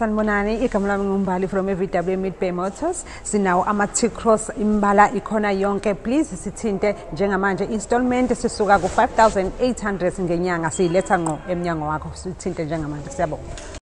Sanibonani, igama lami nguMbali from VW Midbay Motors. Sinawo ama-T-Cross imbala ikhona yonke. Please sithinte njengamanje installment sisuka ku 5,800 ngenyanga siyiletha ngqo emnyango wakho. Sithinte njengamanje. Siyabonga.